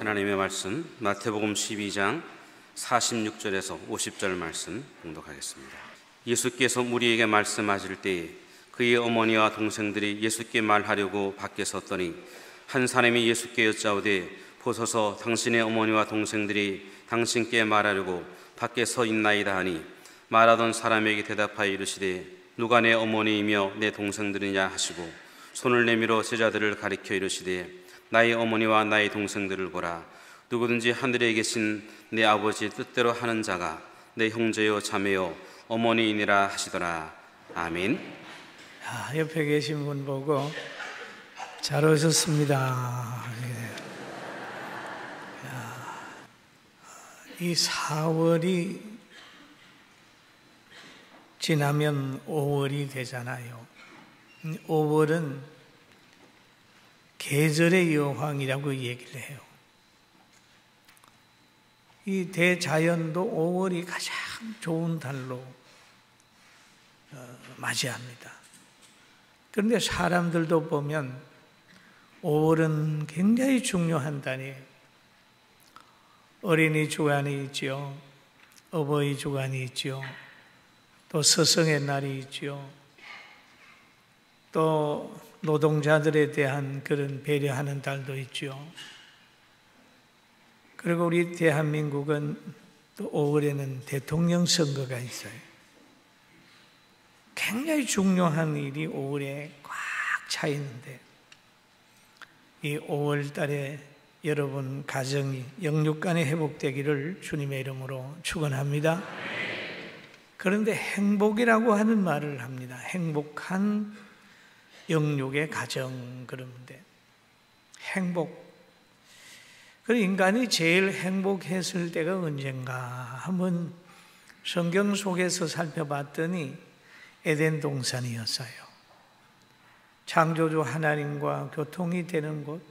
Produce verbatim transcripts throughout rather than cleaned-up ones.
하나님의 말씀 마태복음 십이 장 사십육 절에서 오십 절 말씀 봉독하겠습니다. 예수께서 무리에게 말씀하실 때에 그의 어머니와 동생들이 예수께 말하려고 밖에 섰더니 한 사람이 예수께 여짜오되 보소서 당신의 어머니와 동생들이 당신께 말하려고 밖에 서 있나이다 하니 말하던 사람에게 대답하여 이르시되 누가 내 어머니이며 내 동생들이냐 하시고 손을 내밀어 제자들을 가리켜 이르시되 나의 어머니와 나의 동생들을 보라. 누구든지 하늘에 계신 내 아버지의 뜻대로 하는 자가 내 형제요 자매요 어머니이니라 하시더라. 아멘. 아, 옆에 계신 분 보고 잘 오셨습니다. 이 사월이 지나면 오월이 되잖아요. 오월은 계절의 여왕이라고 얘기를 해요. 이 대자연도 오월이 가장 좋은 달로 맞이합니다. 그런데 사람들도 보면 오월은 굉장히 중요한 달이에요. 어린이 주간이 있죠. 어버이 주간이 있죠. 또 스승의 날이 있죠. 또 노동자들에 대한 그런 배려하는 달도 있죠. 그리고 우리 대한민국은 또 오월에는 대통령 선거가 있어요. 굉장히 중요한 일이 오월에 꽉 차 있는데 이 오월 달에 여러분 가정이 영육간에 회복되기를 주님의 이름으로 축원합니다. 그런데 행복이라고 하는 말을 합니다. 행복한 영육의 가정 그러는데 행복. 그 인간이 제일 행복했을 때가 언젠가 한번 성경 속에서 살펴봤더니 에덴 동산이었어요. 창조주 하나님과 교통이 되는 곳,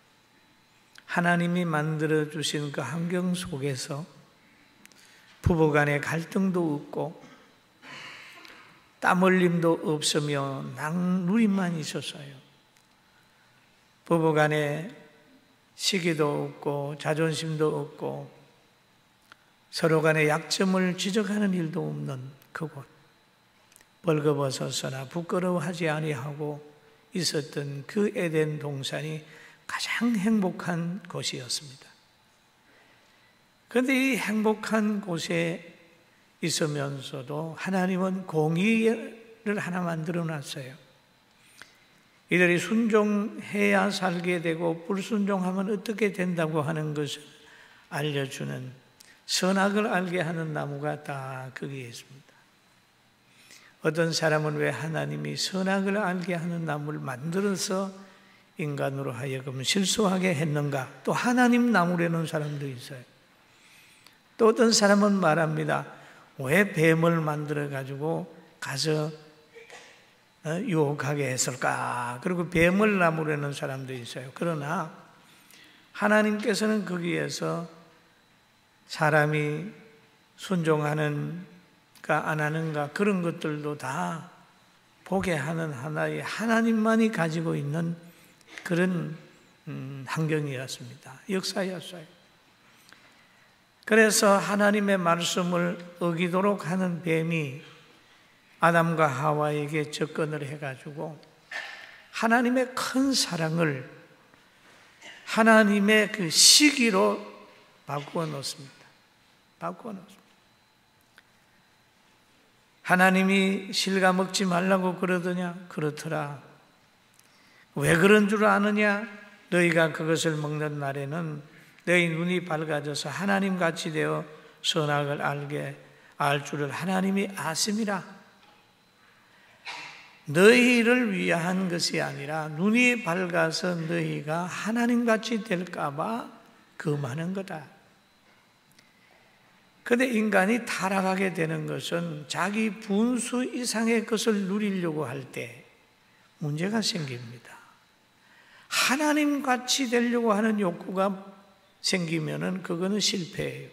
하나님이 만들어주신 그 환경 속에서 부부간의 갈등도 없고 땀 흘림도 없으며 낭누림만 있었어요. 부부간에 시기도 없고 자존심도 없고 서로 간의 약점을 지적하는 일도 없는 그곳, 벌거벗어서나 부끄러워하지 아니하고 있었던 그 에덴 동산이 가장 행복한 곳이었습니다. 그런데 이 행복한 곳에 있으면서도 하나님은 공의를 하나 만들어 놨어요. 이들이 순종해야 살게 되고 불순종하면 어떻게 된다고 하는 것을 알려주는 선악을 알게 하는 나무가 다 거기에 있습니다. 어떤 사람은 왜 하나님이 선악을 알게 하는 나무를 만들어서 인간으로 하여금 실수하게 했는가? 또 하나님 나무라는 사람도 있어요. 또 어떤 사람은 말합니다. 왜 뱀을 만들어가지고 가서 유혹하게 했을까? 그리고 뱀을 나무라는 사람도 있어요. 그러나 하나님께서는 거기에서 사람이 순종하는가 안 하는가 그런 것들도 다 보게 하는 하나의 하나님만이 가지고 있는 그런 음, 환경이었습니다. 역사였어요. 그래서 하나님의 말씀을 어기도록 하는 뱀이 아담과 하와에게 접근을 해가지고 하나님의 큰 사랑을 하나님의 그 시기로 바꾸어 놓습니다. 바꾸어 놓습니다. 하나님이 실과 먹지 말라고 그러더냐? 그렇더라. 왜 그런 줄 아느냐? 너희가 그것을 먹는 날에는 너희 눈이 밝아져서 하나님같이 되어 선악을 알게 알 줄을 하나님이 아심이라. 너희를 위한 것이 아니라 눈이 밝아서 너희가 하나님같이 될까봐 금하는 거다. 그런데 인간이 타락하게 되는 것은 자기 분수 이상의 것을 누리려고 할 때 문제가 생깁니다. 하나님같이 되려고 하는 욕구가 생기면은 그거는 실패예요.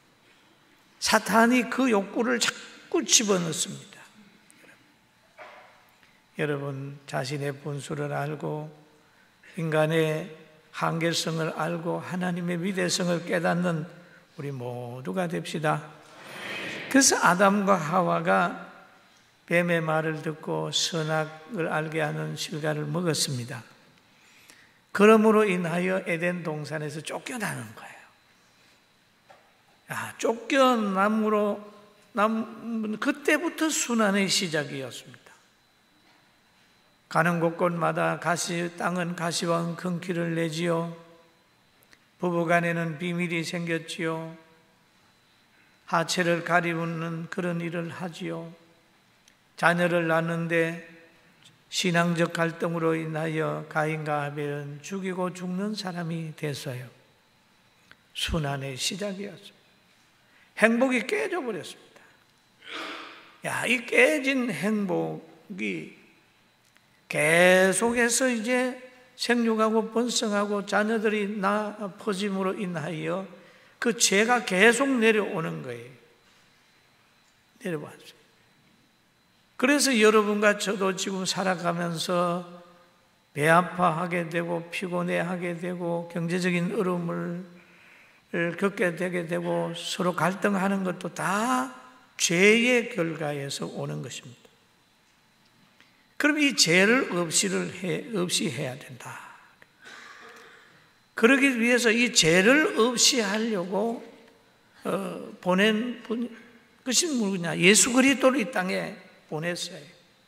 사탄이 그 욕구를 자꾸 집어넣습니다. 여러분 자신의 분수를 알고 인간의 한계성을 알고 하나님의 위대성을 깨닫는 우리 모두가 됩시다. 그래서 아담과 하와가 뱀의 말을 듣고 선악을 알게 하는 실과를 먹었습니다. 그러므로 인하여 에덴 동산에서 쫓겨나는 거예요. 야, 쫓겨남으로 남, 그때부터 순환의 시작이었습니다. 가는 곳곳마다 가시, 땅은 가시와 금키를 내지요. 부부간에는 비밀이 생겼지요. 하체를 가리우는 그런 일을 하지요. 자녀를 낳는데 신앙적 갈등으로 인하여 가인과 아벨은 죽이고 죽는 사람이 됐어요. 순환의 시작이었습니다. 행복이 깨져버렸습니다. 야, 이 깨진 행복이 계속해서 이제 생육하고 번성하고 자녀들이 나 퍼짐으로 인하여 그 죄가 계속 내려오는 거예요. 내려왔어요. 그래서 여러분과 저도 지금 살아가면서 배 아파하게 되고 피곤해하게 되고 경제적인 어려움을 겪게 되게 되고 서로 갈등하는 것도 다 죄의 결과에서 오는 것입니다. 그럼 이 죄를 없이를 해, 없이 해야 된다. 그러기 위해서 이 죄를 없이 하려고 어, 보낸 분, 그것이 누구냐? 예수 그리스도를 이 땅에 보냈어요.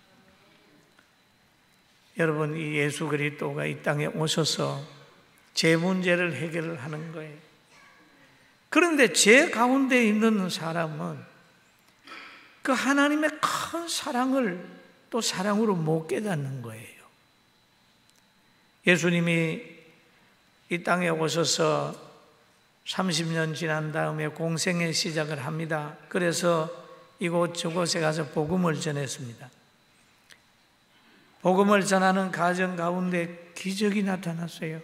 여러분, 이 예수 그리스도가 이 땅에 오셔서 죄 문제를 해결하는 거예요. 그런데 죄 가운데 있는 사람은 그 하나님의 큰 사랑을 또 사랑으로 못 깨닫는 거예요. 예수님이 이 땅에 오셔서 삼십 년 지난 다음에 공생의 시작을 합니다. 그래서 이곳 저곳에 가서 복음을 전했습니다. 복음을 전하는 가정 가운데 기적이 나타났어요.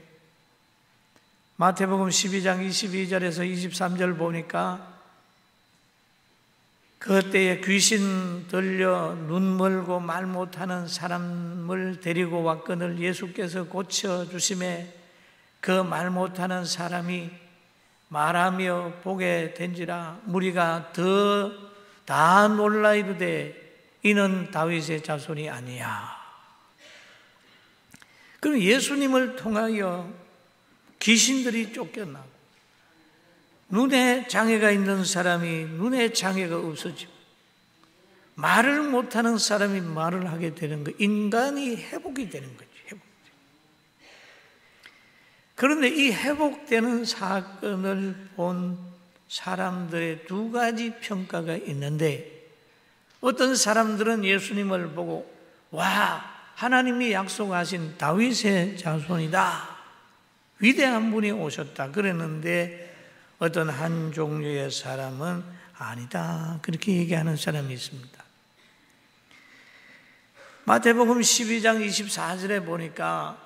마태복음 십이 장 이십이 절에서 이십삼 절 보니까 그때에 귀신 들려 눈 멀고 말 못하는 사람을 데리고 왔거늘 예수께서 고쳐주심에 그 말 못하는 사람이 말하며 보게 된지라 무리가 더 다 놀라 이르되 이는 다윗의 자손이 아니야. 그럼 예수님을 통하여 귀신들이 쫓겨나고 눈에 장애가 있는 사람이 눈에 장애가 없어지고 말을 못하는 사람이 말을 하게 되는 거, 인간이 회복이 되는 거죠. 회복. 그런데 이 회복되는 사건을 본 사람들의 두 가지 평가가 있는데 어떤 사람들은 예수님을 보고 와, 하나님이 약속하신 다윗의 자손이다. 위대한 분이 오셨다. 그랬는데 어떤 한 종류의 사람은 아니다. 그렇게 얘기하는 사람이 있습니다. 마태복음 십이 장 이십사 절에 보니까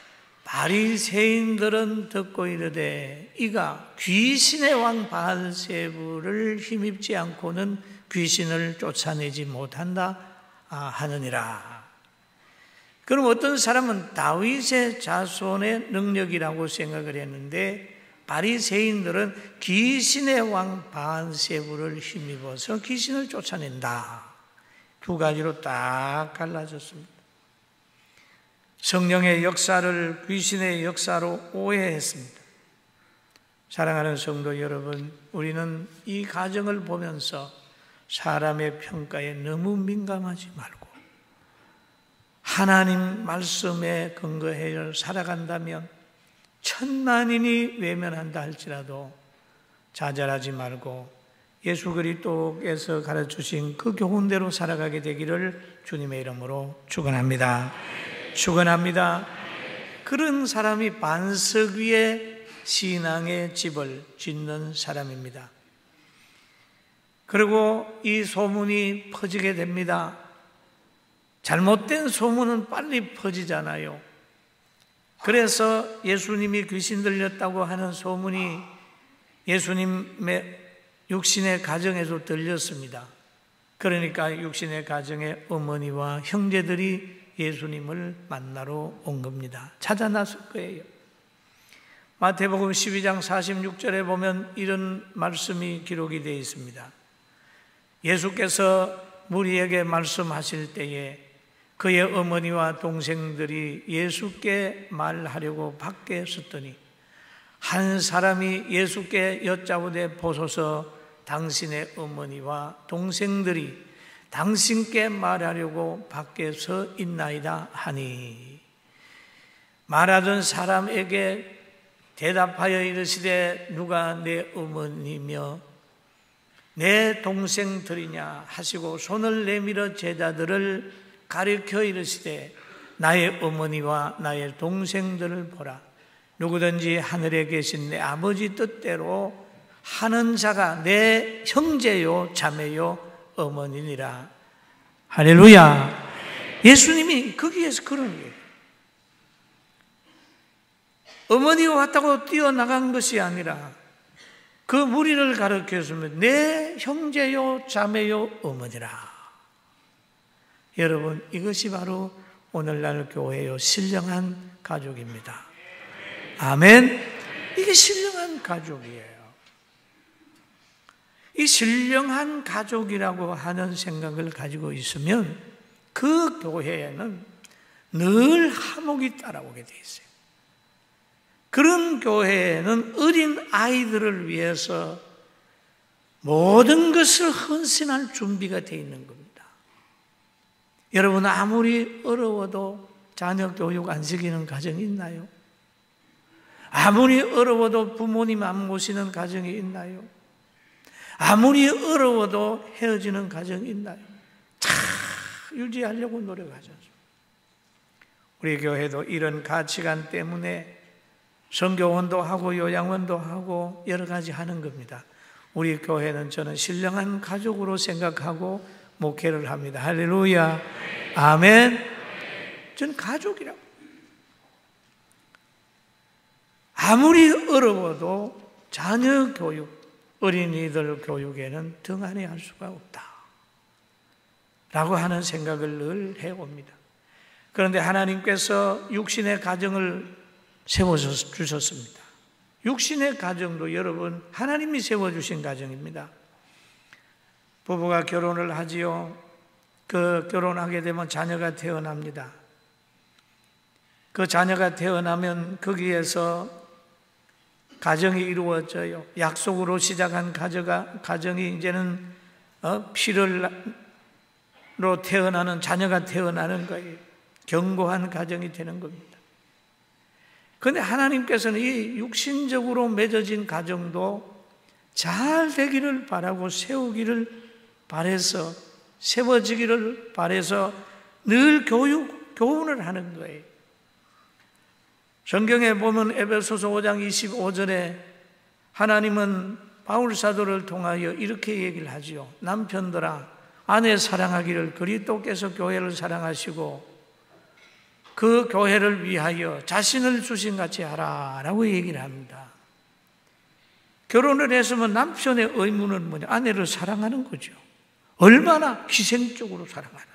바리새인들은 듣고 이르되 이가 귀신의 왕 바알세불을 힘입지 않고는 귀신을 쫓아내지 못한다 하느니라. 그럼 어떤 사람은 다윗의 자손의 능력이라고 생각을 했는데 바리새인들은 귀신의 왕 바알세불을 힘입어서 귀신을 쫓아낸다. 두 가지로 딱 갈라졌습니다. 성령의 역사를 귀신의 역사로 오해했습니다. 사랑하는 성도 여러분, 우리는 이 가정을 보면서 사람의 평가에 너무 민감하지 말고 하나님 말씀에 근거해 살아간다면 천만인이 외면한다 할지라도 좌절하지 말고 예수 그리스도께서 가르쳐주신 그 교훈대로 살아가게 되기를 주님의 이름으로 축원합니다. 축원합니다. 그런 사람이 반석 위에 신앙의 집을 짓는 사람입니다. 그리고 이 소문이 퍼지게 됩니다. 잘못된 소문은 빨리 퍼지잖아요. 그래서 예수님이 귀신 들렸다고 하는 소문이 예수님의 육신의 가정에서 들렸습니다. 그러니까 육신의 가정의 어머니와 형제들이 예수님을 만나러 온 겁니다. 찾아 나설 거예요. 마태복음 십이 장 사십육 절에 보면 이런 말씀이 기록이 되어 있습니다. 예수께서 무리에게 말씀하실 때에 그의 어머니와 동생들이 예수께 말하려고 밖에 섰더니 한 사람이 예수께 여짜오되 보소서 당신의 어머니와 동생들이 당신께 말하려고 밖에 서 있나이다 하니 말하던 사람에게 대답하여 이르시되 누가 내 어머니며 내 동생들이냐 하시고 손을 내밀어 제자들을 가리켜 이르시되 나의 어머니와 나의 동생들을 보라. 누구든지 하늘에 계신 내 아버지 뜻대로 하는 자가 내 형제요 자매요 어머니니라. 할렐루야. 예수님이 거기에서 그런 거예요. 어머니가 왔다고 뛰어나간 것이 아니라 그 무리를 가르쳤으면 내 형제요 자매요 어머니라. 여러분, 이것이 바로 오늘날 교회의 신령한 가족입니다. 아멘. 이게 신령한 가족이에요. 이 신령한 가족이라고 하는 생각을 가지고 있으면 그 교회에는 늘 화목이 따라오게 돼 있어요. 그런 교회에는 어린 아이들을 위해서 모든 것을 헌신할 준비가 되어 있는 겁니다. 여러분, 아무리 어려워도 자녀 교육 안 시키는 가정이 있나요? 아무리 어려워도 부모님 안 모시는 가정이 있나요? 아무리 어려워도 헤어지는 가정이 있나요? 다 유지하려고 노력하죠. 우리 교회도 이런 가치관 때문에 선교원도 하고 요양원도 하고 여러 가지 하는 겁니다. 우리 교회는 저는 신령한 가족으로 생각하고 목회를 합니다. 할렐루야. 아멘. 저는 가족이라고. 아무리 어려워도 자녀 교육, 어린이들 교육에는 등한히 할 수가 없다 라고 하는 생각을 늘 해옵니다. 그런데 하나님께서 육신의 가정을 세워주셨습니다. 육신의 가정도 여러분 하나님이 세워주신 가정입니다. 부부가 결혼을 하지요. 그 결혼하게 되면 자녀가 태어납니다. 그 자녀가 태어나면 거기에서 가정이 이루어져요. 약속으로 시작한 가정가, 가정이 이제는 어, 피를로 태어나는 자녀가 태어나는 거예요. 견고한 가정이 되는 겁니다. 그런데 하나님께서는 이 육신적으로 맺어진 가정도 잘 되기를 바라고 세우기를 바라서 세워지기를 바라서 늘 교육, 교훈을 하는 거예요. 성경에 보면 에베소서 오 장 이십오 절에 하나님은 바울 사도를 통하여 이렇게 얘기를 하지요. 남편들아 아내 사랑하기를 그리스도께서 교회를 사랑하시고 그 교회를 위하여 자신을 주신같이 하라 라고 얘기를 합니다. 결혼을 했으면 남편의 의무는 뭐냐? 아내를 사랑하는 거죠. 얼마나 희생적으로 사랑하라.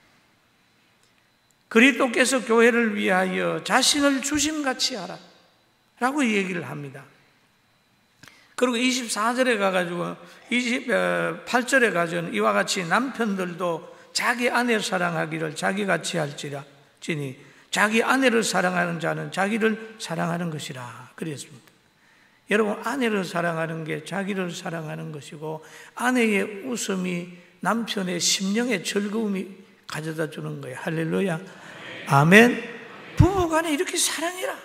그리스도께서 교회를 위하여 자신을 주심같이 하라 라고 얘기를 합니다. 그리고 이십사 절에 가가지고 이십팔 절에 가서는 이와 같이 남편들도 자기 아내 사랑하기를 자기같이 할지라 지니 자기 아내를 사랑하는 자는 자기를 사랑하는 것이라 그랬습니다. 여러분, 아내를 사랑하는 게 자기를 사랑하는 것이고 아내의 웃음이 남편의 심령의 즐거움이 가져다 주는 거예요. 할렐루야. 아멘. 부부간에 이렇게 사랑해라.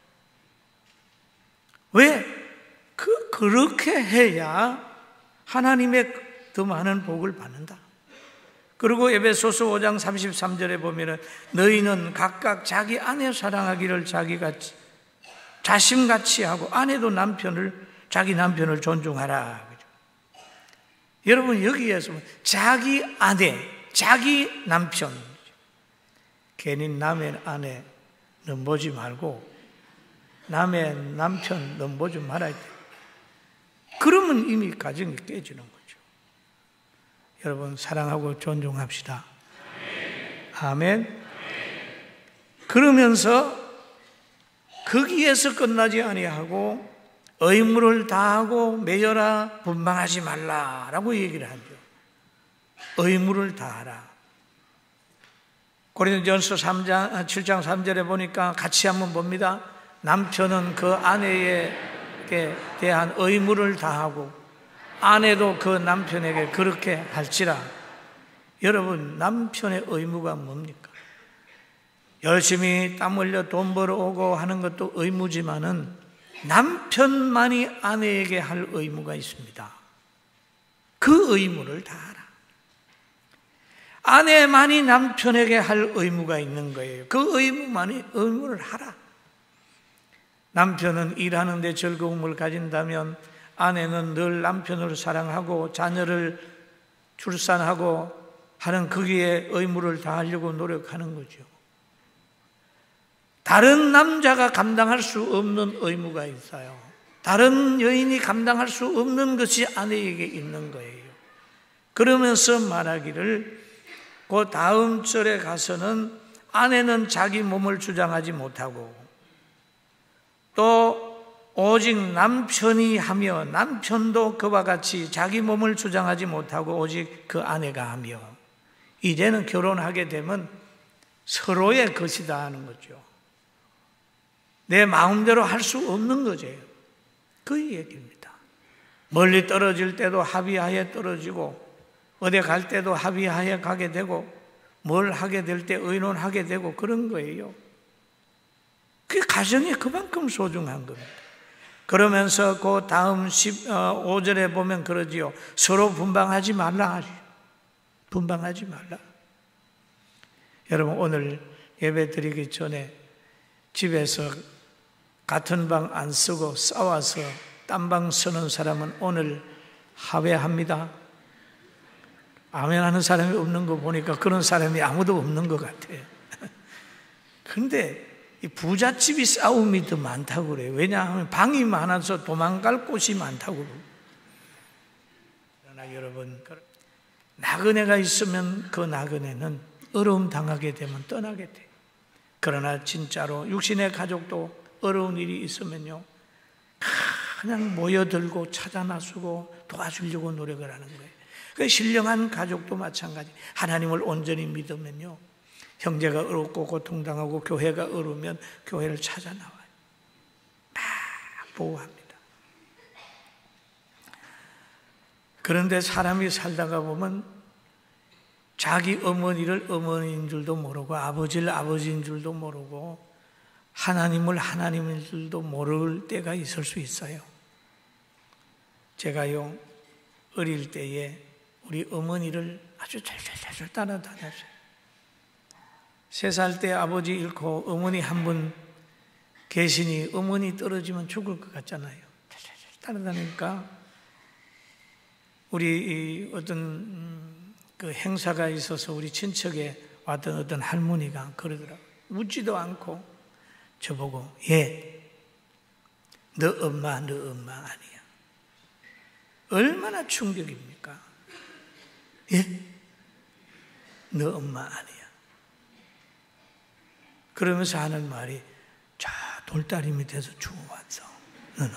왜? 그, 그렇게 해야 하나님의 더 많은 복을 받는다. 그리고 에베소서 오 장 삼십삼 절에 보면은 너희는 각각 자기 아내 사랑하기를 자기같이 자신같이 하고 아내도 남편을 자기 남편을 존중하라. 그죠? 여러분, 여기에서 자기 아내, 자기 남편, 괜히 남의 아내 넘보지 말고 남의 남편 넘보지 말아야 돼. 그러면 이미 가정이 깨지는 거죠. 여러분, 사랑하고 존중합시다. 아멘. 그러면서 거기에서 끝나지 아니하고 의무를 다하고 매여라 분방하지 말라라고 얘기를 하죠. 의무를 다하라. 고린도전서 삼 장, 칠 장 삼 절에 보니까 같이 한번 봅니다. 남편은 그 아내에게 대한 의무를 다하고 아내도 그 남편에게 그렇게 할지라. 여러분, 남편의 의무가 뭡니까? 열심히 땀 흘려 돈 벌어오고 하는 것도 의무지만은 남편만이 아내에게 할 의무가 있습니다. 그 의무를 다하라. 아내만이 남편에게 할 의무가 있는 거예요. 그 의무만이 의무를 하라. 남편은 일하는 데 즐거움을 가진다면 아내는 늘 남편을 사랑하고 자녀를 출산하고 하는 거기에 의무를 다하려고 노력하는 거죠. 다른 남자가 감당할 수 없는 의무가 있어요. 다른 여인이 감당할 수 없는 것이 아내에게 있는 거예요. 그러면서 말하기를 그 다음 절에 가서는 아내는 자기 몸을 주장하지 못하고 또 오직 남편이 하며 남편도 그와 같이 자기 몸을 주장하지 못하고 오직 그 아내가 하며 이제는 결혼하게 되면 서로의 것이다 하는 거죠. 내 마음대로 할 수 없는 거죠. 그 얘기입니다. 멀리 떨어질 때도 합의하에 떨어지고 어디 갈 때도 합의하에 가게 되고 뭘 하게 될 때 의논하게 되고 그런 거예요. 그 가정이 그만큼 소중한 겁니다. 그러면서 그 다음 십오 절에 보면 그러지요. 서로 분방하지 말라. 분방하지 말라. 여러분, 오늘 예배 드리기 전에 집에서 같은 방 안 쓰고 싸워서 딴 방 쓰는 사람은 오늘 하회합니다. 아멘 하는 사람이 없는 거 보니까 그런 사람이 아무도 없는 것 같아요. 그런데 이 부잣집이 싸움이 더 많다고 그래요. 왜냐하면 방이 많아서 도망갈 곳이 많다고 그래요. 그러나 여러분, 나그네가 있으면 그 나그네는 어려움 당하게 되면 떠나게 돼요. 그러나 진짜로 육신의 가족도 어려운 일이 있으면요, 그냥 모여들고 찾아 나서고 도와주려고 노력을 하는 거예요. 그 신령한 가족도 마찬가지. 하나님을 온전히 믿으면요, 형제가 어렵고 고통당하고 교회가 어려우면 교회를 찾아 나와요. 막 보호합니다. 그런데 사람이 살다가 보면 자기 어머니를 어머니인 줄도 모르고 아버지를 아버지인 줄도 모르고 하나님을 하나님인 줄도 모를 때가 있을 수 있어요. 제가요, 어릴 때에 우리 어머니를 아주 잘잘잘 따라다녔어요. 세 살 때 아버지 잃고 어머니 한 분 계시니 어머니 떨어지면 죽을 것 같잖아요. 잘잘잘 따라다니까 우리 어떤 그 행사가 있어서 우리 친척에 왔던 어떤 할머니가 그러더라고요. 묻지도 않고 저보고, 예, 너 엄마, 너 엄마 아니야. 얼마나 충격입니까? 예? 너 엄마 아니야. 그러면서 하는 말이, 자, 돌다리 밑에서 죽어왔어, 너는.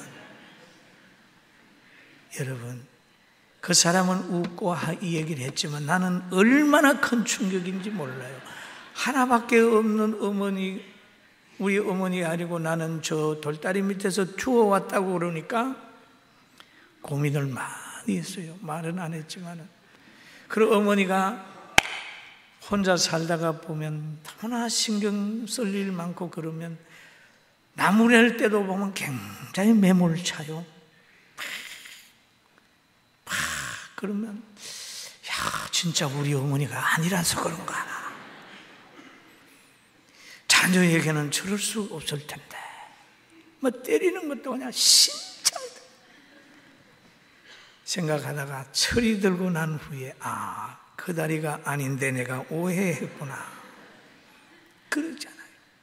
여러분, 그 사람은 웃고 이 얘기를 했지만 나는 얼마나 큰 충격인지 몰라요. 하나밖에 없는 어머니, 우리 어머니 아니고 나는 저 돌다리 밑에서 죽어왔다고 그러니까 고민을 많이 했어요. 말은 안 했지만은. 그리고 어머니가 혼자 살다가 보면 너무나 신경 쓸 일 많고 그러면 나무 낼 때도 보면 굉장히 매몰차요. 막 그러면 야, 진짜 우리 어머니가 아니라서 그런가. 자녀에게는 저럴 수 없을 텐데 뭐 때리는 것도 그냥 신창이다 생각하다가 철이 들고 난 후에 아, 그 다리가 아닌데 내가 오해했구나 그러잖아요.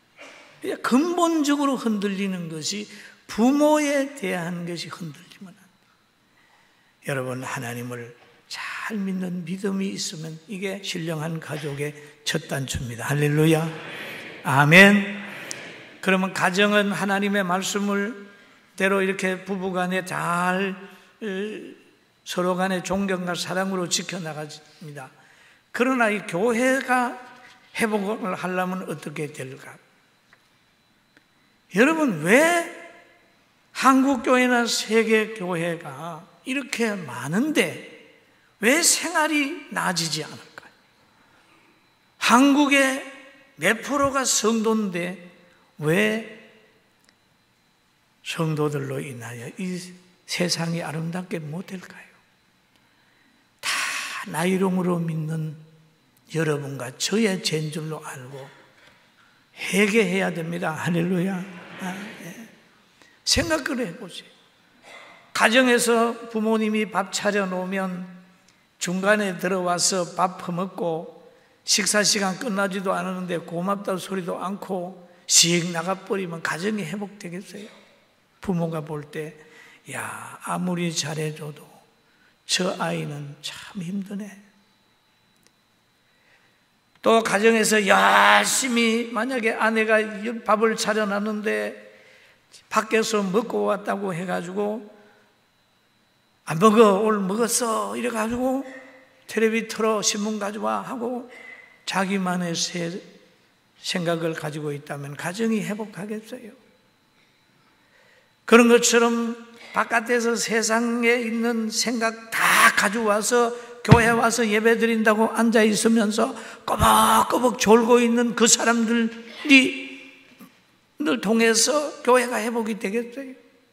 근본적으로 흔들리는 것이 부모에 대한 것이 흔들리면 안 돼요. 여러분, 하나님을 잘 믿는 믿음이 있으면 이게 신령한 가족의 첫 단추입니다. 할렐루야, 아멘. 그러면 가정은 하나님의 말씀을 대로 이렇게 부부간에 잘 서로 간에 존경과 사랑으로 지켜나갑니다. 그러나 이 교회가 회복을 하려면 어떻게 될까? 여러분, 왜 한국교회나 세계교회가 이렇게 많은데 왜 생활이 나아지지 않을까요? 한국의 몇 프로가 성도인데 왜 성도들로 인하여 이 세상이 아름답게 못될까요? 다 나이롱으로 믿는 여러분과 저의 죄인 줄로 알고 회개해야 됩니다. 할렐루야. 아, 네. 생각을 해보세요. 가정에서 부모님이 밥 차려놓으면 중간에 들어와서 밥 퍼먹고 식사 시간 끝나지도 않았는데 고맙다는 소리도 않고 씩 나가버리면 가정이 회복되겠어요? 부모가 볼 때 야, 아무리 잘해줘도 저 아이는 참 힘드네. 또 가정에서 열심히 만약에 아내가 밥을 차려놨는데 밖에서 먹고 왔다고 해가지고 안 먹어, 오늘 먹었어 이래가지고 텔레비 틀어 신문 가져와 하고 자기만의 새 생각을 가지고 있다면 가정이 회복하겠어요? 그런 것처럼 바깥에서 세상에 있는 생각 다 가져와서 교회 와서 예배 드린다고 앉아 있으면서 꼬박꼬박 졸고 있는 그 사람들이 늘 통해서 교회가 회복이 되겠어요?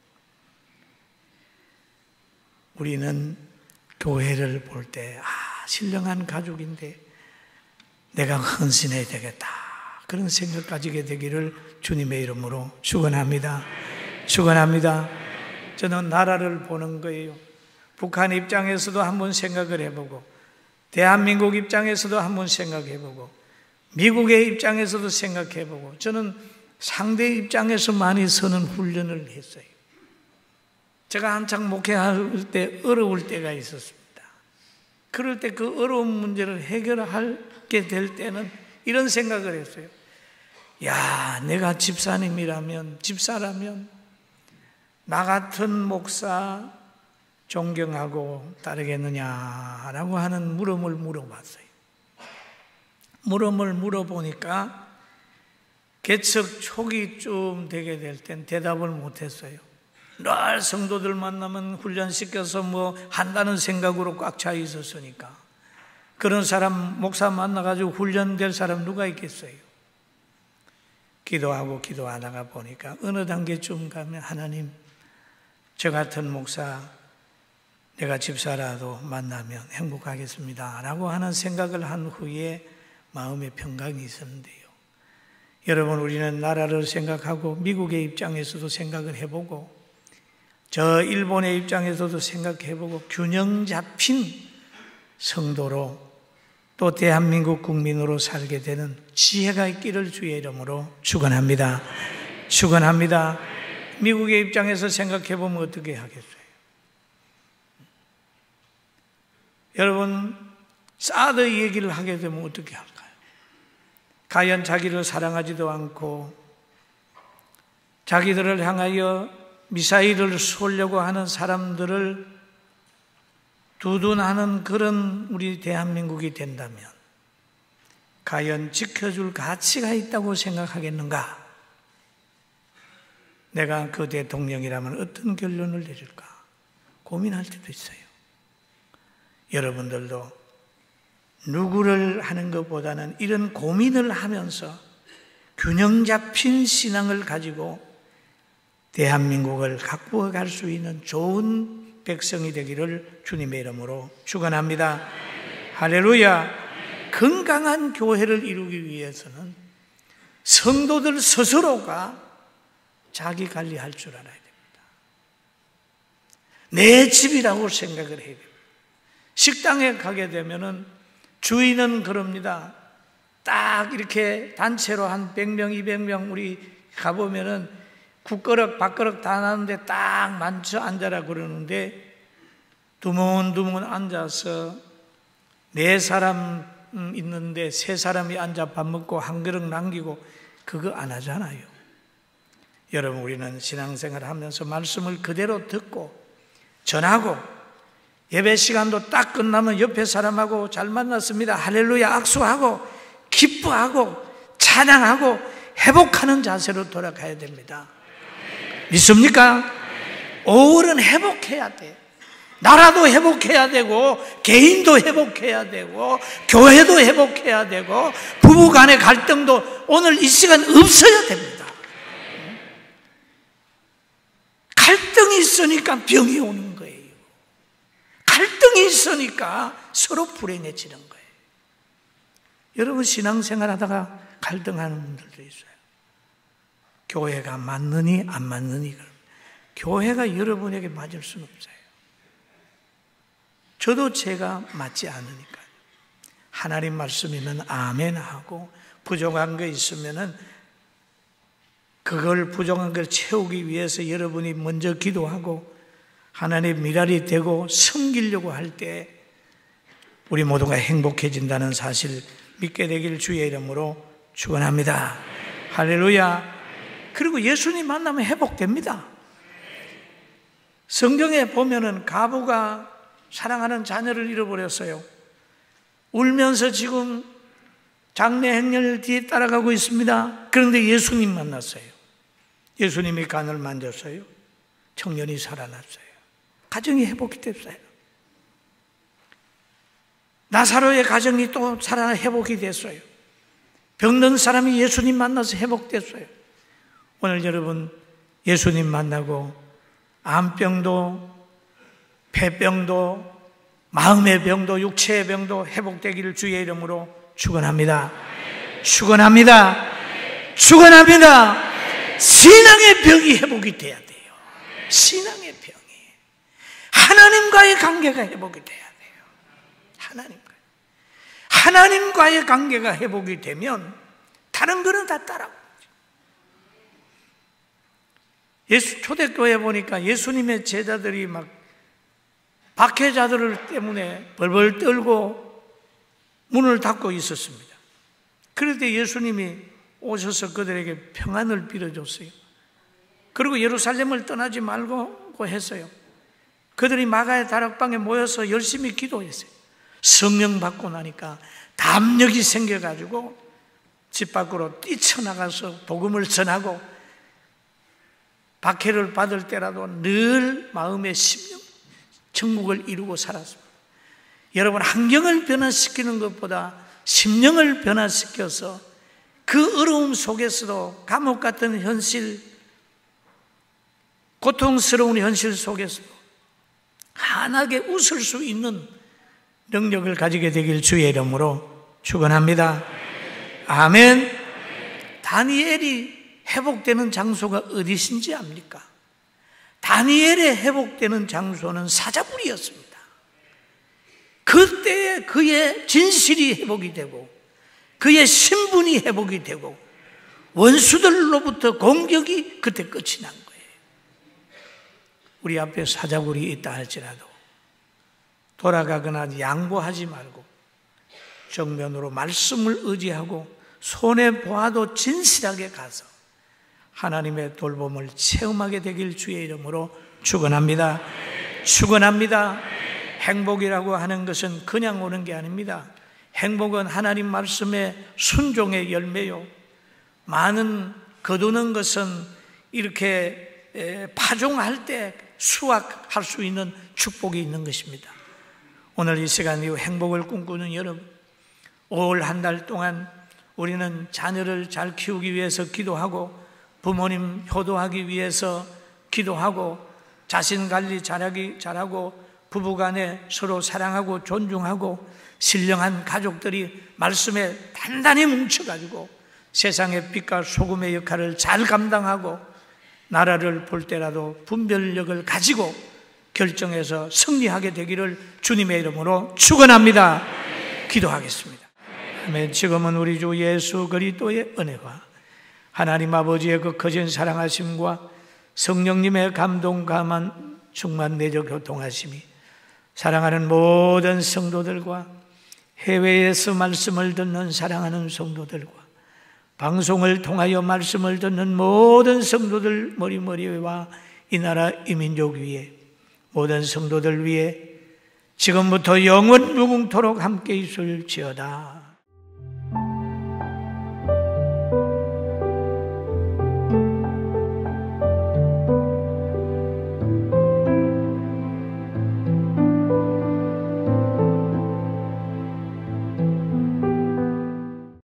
우리는 교회를 볼 때 아, 신령한 가족인데 내가 헌신해야 되겠다, 그런 생각 가지게 되기를 주님의 이름으로 축원합니다. 축원합니다. 저는 나라를 보는 거예요. 북한 입장에서도 한번 생각을 해보고, 대한민국 입장에서도 한번 생각해보고, 미국의 입장에서도 생각해보고, 저는 상대 입장에서 많이 서는 훈련을 했어요. 제가 한창 목회할 때 어려울 때가 있었습니다. 그럴 때 그 어려운 문제를 해결하게 될 때는 이런 생각을 했어요. 야, 내가 집사님이라면, 집사라면 나 같은 목사 존경하고 따르겠느냐라고 하는 물음을 물어봤어요. 물음을 물어보니까 개척 초기쯤 되게 될 땐 대답을 못했어요. 늘 성도들 만나면 훈련시켜서 뭐 한다는 생각으로 꽉 차 있었으니까. 그런 사람 목사 만나가지고 훈련될 사람 누가 있겠어요? 기도하고 기도하다가 보니까 어느 단계쯤 가면 하나님, 저 같은 목사 내가 집사라도 만나면 행복하겠습니다 라고 하는 생각을 한 후에 마음의 평강이 있었는데요. 여러분, 우리는 나라를 생각하고 미국의 입장에서도 생각을 해보고 저 일본의 입장에서도 생각해보고 균형 잡힌 성도로 또 대한민국 국민으로 살게 되는 지혜가 있기를 주의 이름으로 축원합니다. 축원합니다. 미국의 입장에서 생각해보면 어떻게 하겠어요? 여러분, 사드 얘기를 하게 되면 어떻게 할까요? 과연 자기를 사랑하지도 않고 자기들을 향하여 미사일을 쏘려고 하는 사람들을 두둔하는 그런 우리 대한민국이 된다면 과연 지켜줄 가치가 있다고 생각하겠는가? 내가 그 대통령이라면 어떤 결론을 내릴까? 고민할 때도 있어요. 여러분들도 누구를 하는 것보다는 이런 고민을 하면서 균형 잡힌 신앙을 가지고 대한민국을 가꾸어 갈 수 있는 좋은 백성이 되기를 주님의 이름으로 축원합니다. 할렐루야. 건강한 교회를 이루기 위해서는 성도들 스스로가 자기 관리할 줄 알아야 됩니다. 내 집이라고 생각을 해야 됩니다. 식당에 가게 되면은 주인은 그럽니다. 딱 이렇게 단체로 한 백 명, 이백 명 우리 가보면은 국그릇, 밥그릇 다 나는데 딱 만져 앉아라 그러는데 두문두문 앉아서 네 사람 있는데 세 사람이 앉아 밥 먹고 한 그릇 남기고 그거 안 하잖아요. 여러분, 우리는 신앙생활을 하면서 말씀을 그대로 듣고 전하고 예배 시간도 딱 끝나면 옆에 사람하고 잘 만났습니다, 할렐루야 악수하고 기뻐하고 찬양하고 회복하는 자세로 돌아가야 됩니다. 믿습니까? 오월은 회복해야 돼. 나라도 회복해야 되고 개인도 회복해야 되고 교회도 회복해야 되고 부부 간의 갈등도 오늘 이 시간 없어야 됩니다. 갈등이 있으니까 병이 오는 거예요. 갈등이 있으니까 서로 불행해지는 거예요. 여러분, 신앙생활 하다가 갈등하는 분들도 있어요. 교회가 맞느니 안 맞느니. 교회가 여러분에게 맞을 수는 없어요. 저도 제가 맞지 않으니까요. 하나님 말씀이면 아멘 하고 부족한 거 있으면은 그걸 부족한 걸 채우기 위해서 여러분이 먼저 기도하고 하나님 미랄이 되고 섬기려고 할 때 우리 모두가 행복해진다는 사실 믿게 되길 주의 이름으로 축원합니다. 할렐루야. 그리고 예수님 만나면 회복됩니다. 성경에 보면은 가부가 사랑하는 자녀를 잃어버렸어요. 울면서 지금 장례 행렬 뒤에 따라가고 있습니다. 그런데 예수님 만났어요. 예수님이 간을 만졌어요. 청년이 살아났어요. 가정이 회복이 됐어요. 나사로의 가정이 또 살아 회복이 됐어요. 병든 사람이 예수님 만나서 회복됐어요. 오늘 여러분 예수님 만나고 암병도 폐병도 마음의 병도 육체의 병도 회복되기를 주의 이름으로 축원합니다. 축원합니다. 축원합니다. 신앙의 병이 회복이 돼야 돼요. 신앙의 병이 하나님과의 관계가 회복이 돼야 돼요. 하나님과 하나님과의 관계가 회복이 되면 다른 거는 다 따라오죠. 예수 초대교회 보니까 예수님의 제자들이 막 박해자들 때문에 벌벌 떨고 문을 닫고 있었습니다. 그런데 예수님이 오셔서 그들에게 평안을 빌어줬어요. 그리고 예루살렘을 떠나지 말고 했어요. 그들이 마가의 다락방에 모여서 열심히 기도했어요. 성령 받고 나니까 담력이 생겨가지고 집 밖으로 뛰쳐나가서 복음을 전하고 박해를 받을 때라도 늘 마음의 심령 천국을 이루고 살았습니다. 여러분, 환경을 변화시키는 것보다 심령을 변화시켜서 그 어려움 속에서도 감옥 같은 현실, 고통스러운 현실 속에서도 환하게 웃을 수 있는 능력을 가지게 되길 주의 이름으로 축원합니다. 아멘. 다니엘이 회복되는 장소가 어디신지 압니까? 다니엘의 회복되는 장소는 사자굴이었습니다. 그때에 그의 진실이 회복이 되고 그의 신분이 회복이 되고 원수들로부터 공격이 그때 끝이 난 거예요. 우리 앞에 사자굴이 있다 할지라도 돌아가거나 양보하지 말고 정면으로 말씀을 의지하고 손에 보아도 진실하게 가서 하나님의 돌봄을 체험하게 되길 주의 이름으로 축원합니다. 축원합니다. 행복이라고 하는 것은 그냥 오는 게 아닙니다. 행복은 하나님 말씀의 순종의 열매요. 많은 거두는 것은 이렇게 파종할 때 수확할 수 있는 축복이 있는 것입니다. 오늘 이 시간 이 행복을 꿈꾸는 여러분, 올 한 달 동안 우리는 자녀를 잘 키우기 위해서 기도하고 부모님 효도하기 위해서 기도하고 자신 관리 잘하기 잘하고 부부간에 서로 사랑하고 존중하고 신령한 가족들이 말씀에 단단히 뭉쳐가지고 세상의 빛과 소금의 역할을 잘 감당하고 나라를 볼 때라도 분별력을 가지고 결정해서 승리하게 되기를 주님의 이름으로 축원합니다. 기도하겠습니다. 아멘. 지금은 우리 주 예수 그리스도의 은혜와 하나님 아버지의 그 거진 사랑하심과 성령님의 감동 감한 충만 내적 교통하심이 사랑하는 모든 성도들과 해외에서 말씀을 듣는 사랑하는 성도들과 방송을 통하여 말씀을 듣는 모든 성도들 머리머리와 이 나라 이 민족 위에, 모든 성도들 위에 지금부터 영원 무궁토록 함께 있을지어다.